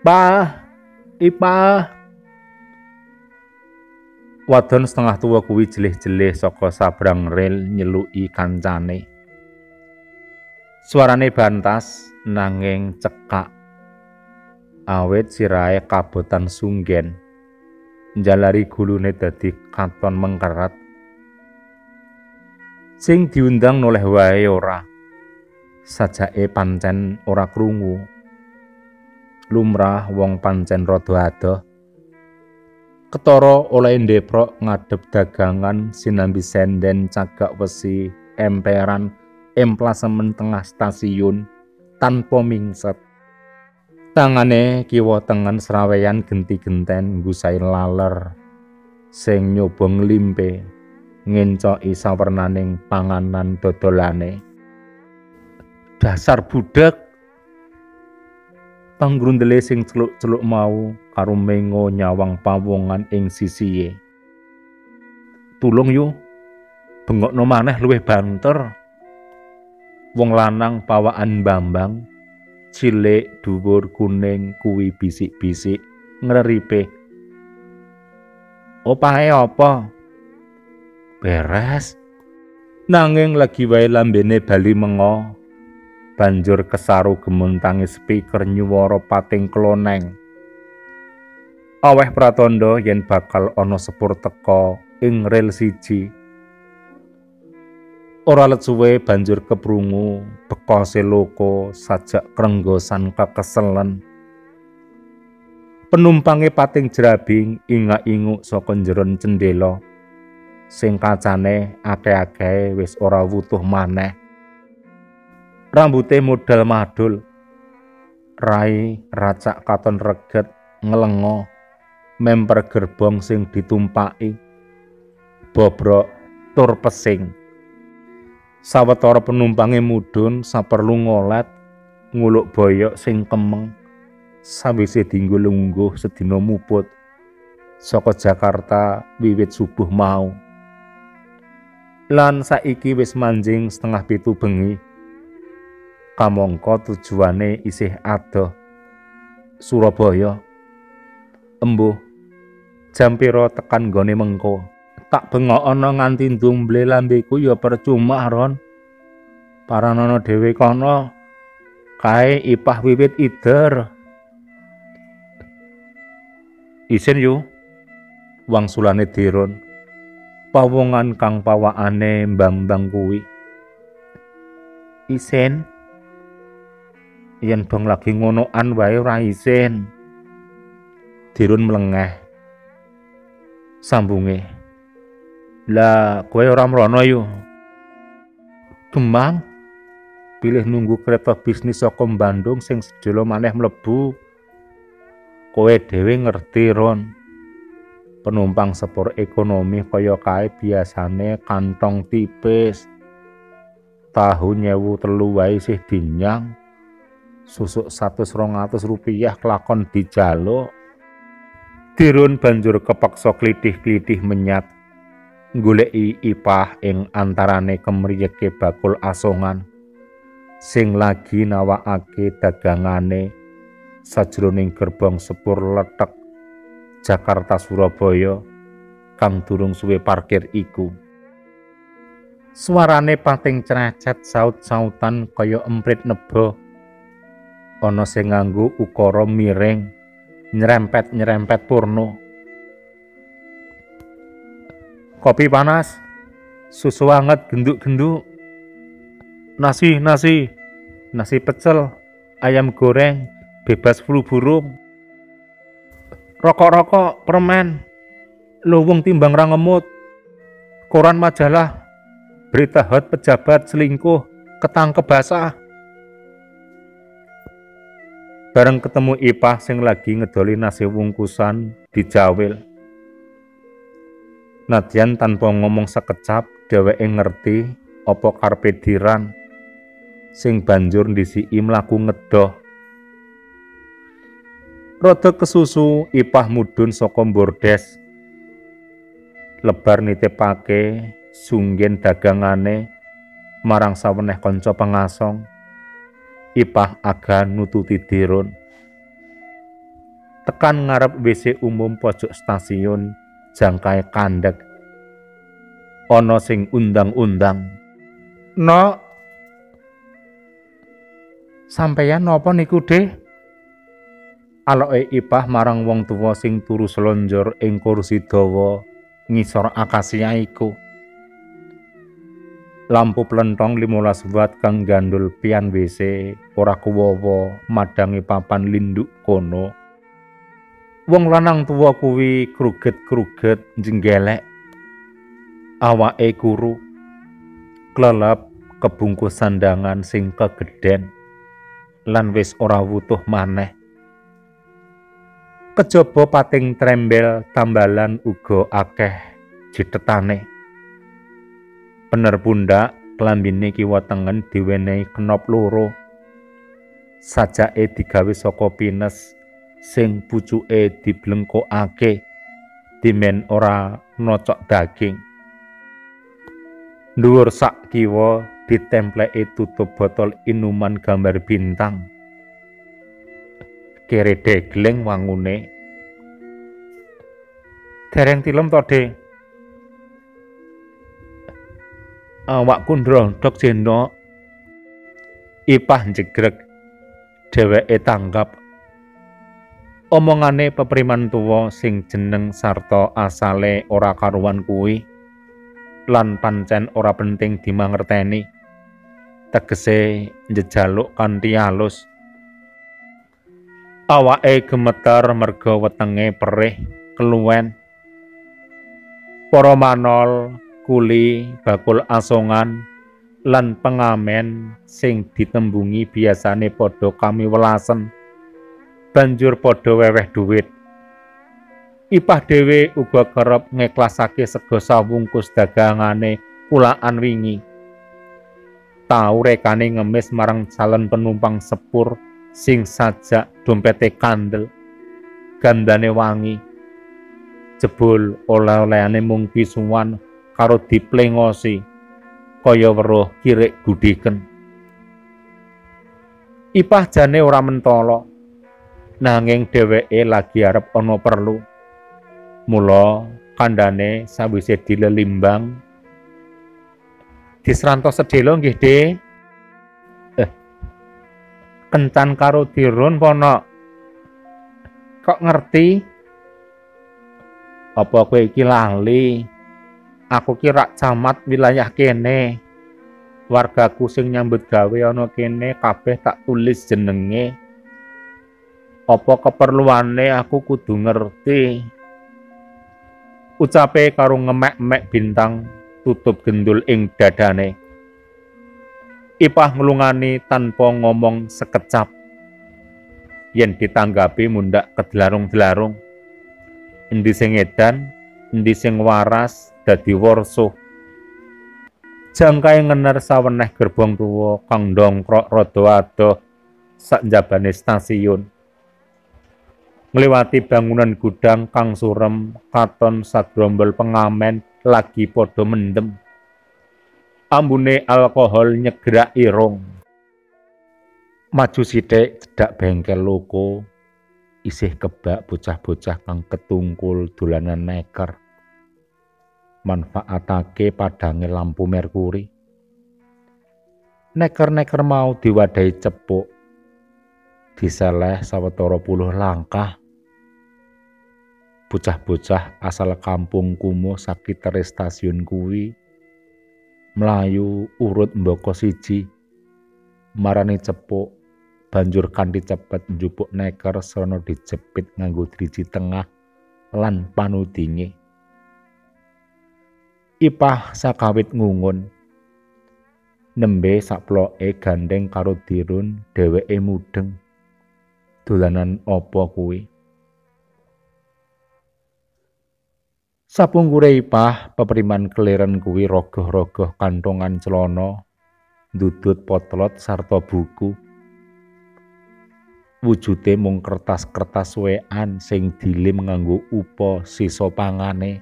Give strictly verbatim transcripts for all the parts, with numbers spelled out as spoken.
Ipah, Ipah. Wadon setengah tua kuwi jelih-jelih saka sabrang rel nyeluki kancane. Suarane bantas nanging cekak. Awit sirahe kabotan sunggen. Njalari gulune dadi katon mengkeret. Sing diundang noleh wae ora. Sajake pancen ora krungu. Lumrah wong pancen rada adoh. Ketara oleh ndeprok ngadep dagangan sinambi senden cagak wesi emperan emplasemen tengah stasiun tanpa mingset. Tangane kiwa tengen sraweyan genti-genten ngusai laler sing nyoba nglimpe ngencoki sawernaning panganan dodolane. Dasar budak. Panggrundele sing celuk-celuk mau karo mengo nyawang pawongan ing sisihe. Tulung yu, bengokno maneh luwih banter. Wong lanang pawaan Bambang, cilik dhuwur kuning kuwi bisik-bisik ngreripe. Opahe apa? Beres. Nanging lagi wae lambene bali mengo. Banjur kesaru gemuntangi speaker nyuwara pating kloneng. Aweh pratandha yen bakal ana sepur teka ing rel siji. Ora let suwe banjur keprungu bekose loko sajak krenggosan kekeselen. Penumpange pating jerabing ingak-inguk saka njeron cendela. Sing kacane akeh-akeh wis ora wutuh maneh. Rambute modal madul, rai racak katon reget ngelengo, memper gerbong sing ditumpaki, bobrok tur pesing. Sawetara penumpange mudhun saperlu ngolet, nguluk boyok sing kemeng, sawise dienggo lungguh sedina muput, saka Jakarta wiwit subuh mau. Lan saiki wis manjing setengah pitu bengi. Kamangka tujuane isih adoh. Surabaya. Embuh. Jam pira tekan nggone mengko? Tak bengokno nganti ndumble lambeku ya percuma, Ron. Paranono dhewe kono. Kae Ipah wiwit ider. Isin yu. Wangsulane Diron. Pawongan kang pawakane Bambang kuwi. Isin. Yen dong lagi ngonoan wae ora isin. Dirun mlengeh. Sambunge. Lah kowe ora mrono yu. Kembang. Pilih nunggu kereta bisnis saka Bandung sing sedelo maneh mlebu. Kowe dhewe ngerti, Ron. Penumpang sepur ekonomi kaya kae biasane kantong tipis. Tahu nyewu telu wae isih dinyang. Susuk satus rong atus rupiah kelakon dijaluk. Dirun banjur kepaksa klithih-klithih menyat. Nggoleki Ipah ing antarane kemriyeke bakul asongan. Sing lagi nawakake dagangane sajroning gerbong sepur letek Jakarta Surabaya kang durung suwe parkir iku. Suarane pating crecet saut-sautan kaya emprit nebo. Ana sing nganggo ukara miring nyerempet-nyerempet purno. Kopi panas, susu anget genduk-genduk, nasi nasi, nasi pecel, ayam goreng, bebas flu burung, rokok-rokok, permen, luwung timbang ra ngemut, koran majalah, berita hot pejabat selingkuh, ketangkep basah. Bareng ketemu Ipah sing lagi ngedoli nasi wungkusan dijawil. Nadyan tanpa ngomong sekecap dheweke ngerti apa karepe Diran sing banjur ndisiki mlaku ngedoh. Rada kesusu Ipah mudhun saka bordes. Lebar nitipake sunggen dagangane marang saweneh kanca pengasong. Ipah aga nututi Dirun. Tekan ngarep W C umum pojok stasiun, jangkae kandhek. Ana sing undang-undang. "No, sampeyan napa niku, Deh?" Aloke Ipah marang wong tuwa sing turu slonjor ing kursi dawa ngisor akasia iku. Lampu plentong limolas watt kang gandul pian W C ora kuwowo madangi papan linduk kono. Wong lanang tuwa kuwi kruget-kruget njenggelek. Awake kuru, klelep kebungkus sandangan sing kegedhen lan wis ora wutuh maneh. Kejaba pating trembel tambalan uga akeh jitetane. Bener pundak klambine kiwa tengen diwenehi kenop loro. Sajake digawe saka pines sing pucuke diblengkokake dimen ora nocok daging. Dhuwur sak kiwa ditempleki tutup botol inuman gambar bintang. Kere degleng wangune. "Dereng tilem to, Deh?" "Awakku ndrodhok jendok." Ipah njegreg. Dheweke tanggap. Omongane pepriman tuwa sing jeneng sarta asale ora karuwan kuwi lan pancen ora penting dimangerteni. Tegese njejaluk kanthi alus. Awake gemeter merga wetenge perih keluwen. Para manol, kuli, bakul asongan lan pengamen sing ditembungi biasane padha kamiwelasen. Banjur padha weweh dhuwit. Ipah dhewe uga kerep ngeklasake sega sawungkus dagangane kulaan wingi. Tau rekane ngemis marang calon penumpang sepur sing sajak dompete kandel, gandane wangi. Jebul oleh-olehane mung pisuwan karo diplengosi kaya weruh kirik gudhiken. Ipah jane ora mentala, nanging dheweke lagi arep ana perlu. Mula kandhane sawise dilelimbang, "Disrantos sedhela nggih, Deh?" "Eh, kencan karo dirun pono." "Kok ngerti?" "Apa kowe iki lali? Aku ki rak camat wilayah kene. Wargaku sing nyambut gawe ana kene kabeh tak tulis jenenge. Apa keperluane aku kudu ngerti?" Ucape karo ngemek-emek bintang tutup gendul ing dadane. Ipah nglungani tanpa ngomong sekecap. Yen ditanggapi mundak kedlarung-dlarung. Endi sing edan, endi sing waras dadi warsuh. Jangkae ngener saweneh gerbong tuwa kang ndongkrok rada adoh sak njabane stasiun. Ngliwati bangunan gudang kang surem, katon sagrombol pengamen lagi padha mendem. Ambune alkohol nyegrak irung. Maju sithik cedhak bengkel loko, isih kebak bocah-bocah kang ketungkul dolanan neker. Manfaatake padange lampu merkuri. Neker-neker mau diwadahi cepuk, diseleh sawetara puluh langkah. Bocah-bocah asal kampung kumuh sakitere stasiun kuwi mlayu urut mbaka siji, marani cepuk, banjur kanthi cepet njupuk neker srana dijepit nganggo driji tengah lan panudinge. Ipah sakawit ngungun. Nembe saploke gandeng karo dirun, dheweke mudeng. Dolanan apa kuwi? Sapungkure Ipah, pepriman keleren kuwi rogoh-rogoh kantongan celana, ndudut potlot sarta buku. Wujude mung kertas-kertas wean sing dilim nganggo upa sisa pangane.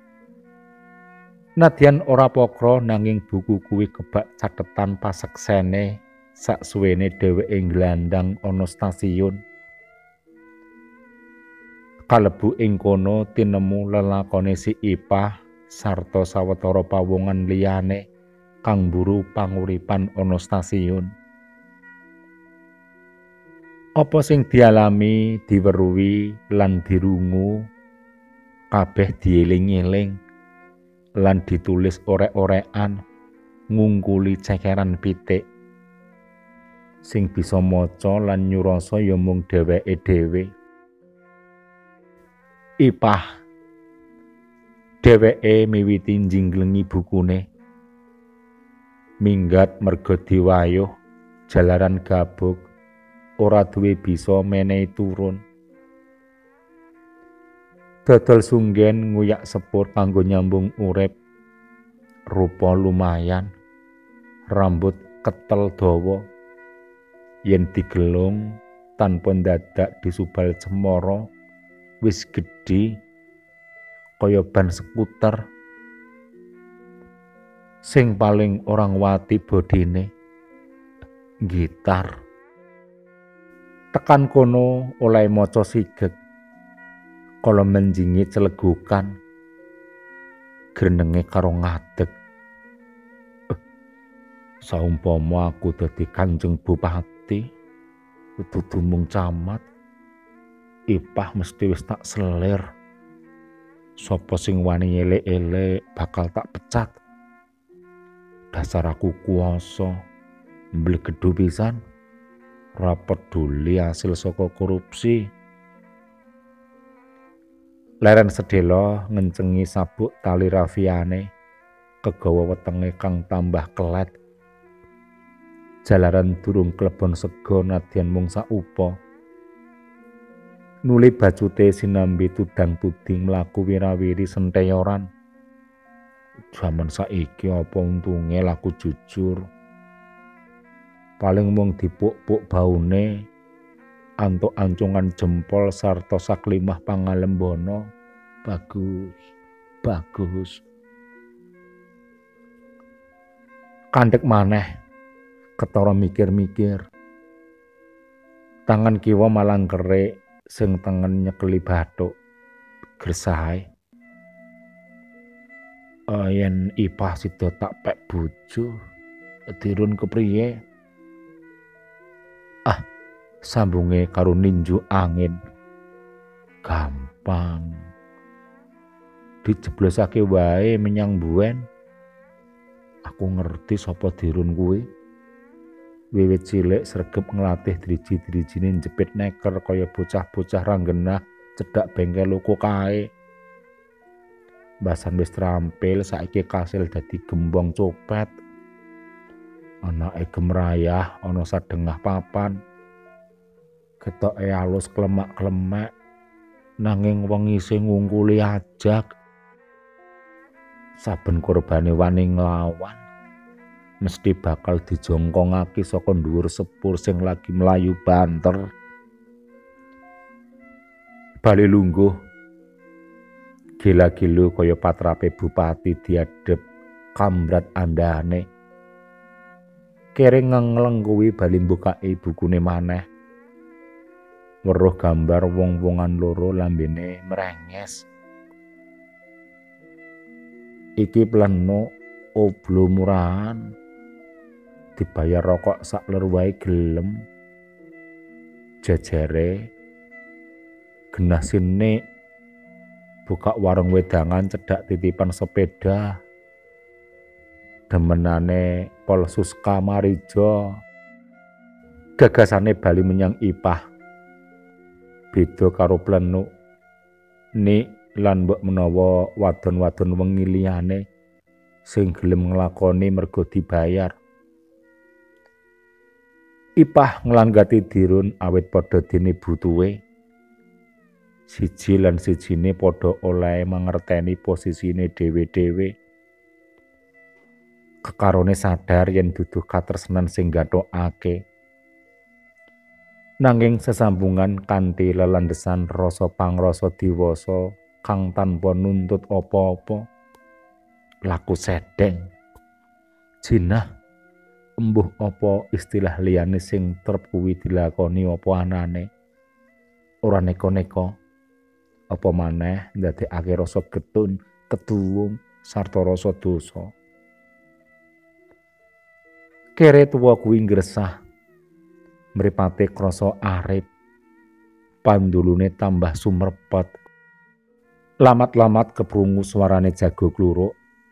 Nadyan ora pokro nanging buku kuwi kebak cathetan paseksene saksuwene dheweke nglandang ana stasiun. Kalebu ing kono tinemu lelakone si Ipah sarta sawetara pawongan liyane kang mburu panguripan ana stasiun. Apa sing dialami, diweruhi lan dirungu kabeh dieling-eling lan ditulis orek-orekan ngungkuli cekeran pitik. Sing bisa maca lan nyurasa ya mung dheweke dhewe. Ipah dheweke miwiti njinglengi bukune. Minggat merga diwayuh jalaran gabuk ora duwe bisa menehi turun. Dodol sunggen nguyak sepur kanggo nyambung urip. Rupa lumayan, rambut ketel dawa. Yen digelung tanpa dadak disubal cemara wis gedhi kaya ban skuter. Sing paling orang wati bodine gitar. Tekan kono oleh maca sigeg kala menjingi celegukan grenenge karo ngadeg. Eh, saumpama aku dadi Kanjeng Bupati dudu mung camat, Ipah mesti wis tak selir. Sapa sing wani elek-elek bakal tak pecat. Dasar aku kuwasa mblegedu pisan, ora peduli hasil saka korupsi. Leren sedelo ngencengi sabuk tali rafiane kegawa wetenge kang tambah kelet. Jalaran durung klebon sega nadyan mung saupa. Nuli bacute sinambi tudang-tuding mlaku wirawiri senteyoran. Jaman saiki apa untunge laku jujur. Paling mung dipuk-puk baune, antuk ancungan jempol sarta saklimah pangalembono. Bagus, bagus. Kandhek maneh, ketara mikir-mikir. Tangan kiwa malang kerik, sing tengen nyekeli bathuk. Gresahe. Uh, yen Ipah sida tak pek bojo, dirun kepriye? Ah, sambunge karo ninju angin. Gampang. Dijeblosake wae menyang mbuwen. Aku ngerti sapa dirun kuwi. Wiwit cilik sregep nglatih driji-drijine njepit neker kaya bocah-bocah ranggenah cedhak bengkel loko kae. Basan wis terampil saiki kasil dadi gembong copet. Anake gemrayah ana sadengah papan. Ketoke alus klemak-klemek nanging wengi sing ngungkuli ajag. Saben korbane wani nglawan mesti bakal dijongkongake saka dhuwur sepur sing lagi mlayu banter. Bali lungguh gila-gilu kaya patrape bupati diadep kamrat andane. Kering ngengleng kuwi bali mbukake bukune maneh. Weruh gambar wong-wongan loro lambene merenges. Iki pleno oblo murahan. Dibayar rokok sak ler wae gelem. Jejere genah sine buka warung wedangan cedhak titipan sepeda. Demenane Polsus Kamarijo. Gagasane bali menyang Ipah. Beda karo plenu. Nik lan mbok menawa wadon-wadon wengi liyane sing gelem nglakoni mergo dibayar. Ipah nglanggati dirun awit padha dene butuhe. Siji lan sijine padha oleh mangerteni posisine dhewe-dhewe. Kekarone sadar yen duduh katresnan sing gathokake. Nanging sesambungan kanthi lelandhesan rasa pangrasa diwasa kang tanpa nuntut apa-apa. Laku sedeng. Jinah embuh apa istilah liyane sing trep kuwi dilakoni apa anane. Ora neko-neko. apa maneh ndadekake rasa getun, ketuwung sarta rasa dosa. Kere tuwa kuwi ngresah, mripate krasa arip, pandulune tambah sumrepet. Lamat-lamat keprungu suarane jago kluruk.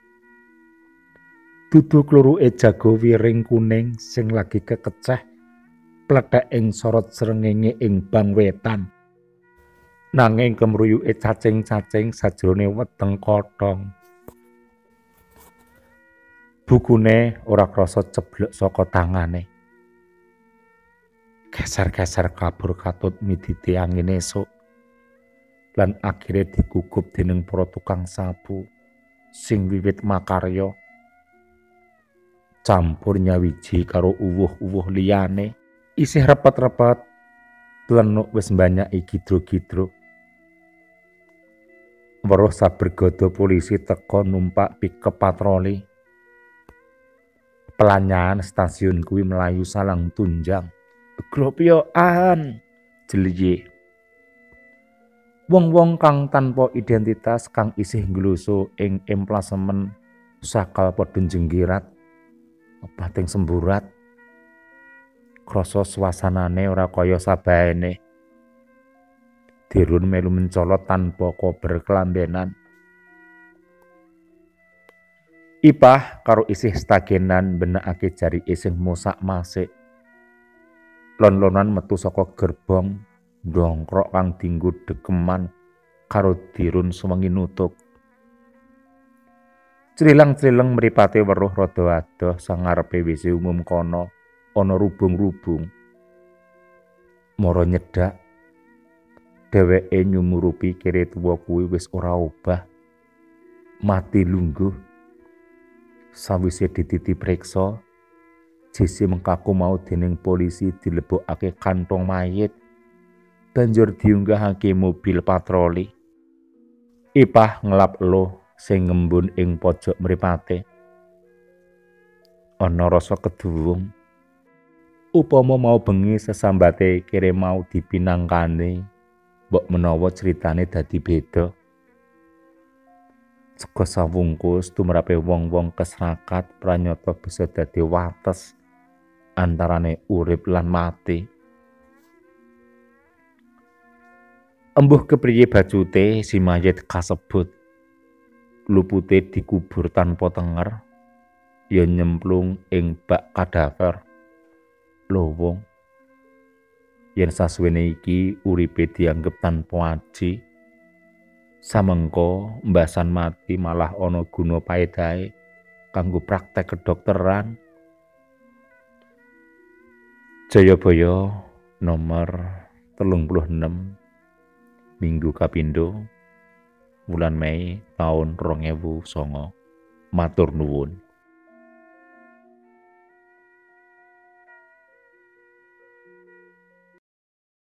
Dudu kluruke jago wiring kuning sing lagi kekeceh plethek ing sorot srengenge ing bang wetan. Nanging kemruyuke cacing-cacing sajrone weteng kothong. Bukune ora krasa ceblek saka tangane. Geser-geser kabur katut midite angin esuk. Lan akhire digugup dening para tukang sapu sing wiwit makarya campur nyawiji karo uwuh-uwuh liyane isih repet-repet plenuk wis mbanyaki gidro-gidro. Weruh sabergada polisi teka numpak pickup patroli. Pelanyan stasiun kuwi melayu salang tunjang. Glopyoan jeliye. Wong-wong kang tanpa identitas kang isih nglusu ing emplasemen sakal padha jenggirat bating semburat. Krasa swasanane ora kaya sabaene. Dirun melu mencolot tanpa kober kelambenan. Ipah karo isih stagenan benakake jarike sing mosak-masik. Lon-lonan metu saka gerbong ndongkrok kang dienggo dekeman karo dirun sewengi nutuk. Crilang-crilang mripate weruh rada adoh sangarepe W C umum kono ana rubung-rubung. Mara nyedak dheweke nyumurupi kere tuwa kuwi wis ora obah. Mati lungguh. Sawise dititi priksa, jisi mengkaku mau dening polisi dilebokake kantong mayit. Banjur diunggahake mobil patroli. Ipah ngelap eluh sing ngembun ing pojok mripate. Ana rasa keduwung. Upama mau bengi sesambate kere mau dipinangkane, mbok menawa critane dadi beda. Sega sawungkus tumrape wong-wong kesrakat pranyata bisa dadi wates antarane urip lan mati. Embuh kepriye bacute si mayit kasebut. Lupute dikubur tanpa tenger, ya nyemplung ing bak kadaver. Lowong, yen sasuwene iki uripe dianggep tanpa aji, samengko mbasan mati malah ana guna paedahe kanggo praktek kedokteran. Jayabaya nomor telung puluh enam Minggu kapindho wulan Mei taun rong ewu sanga. Matur nuwun.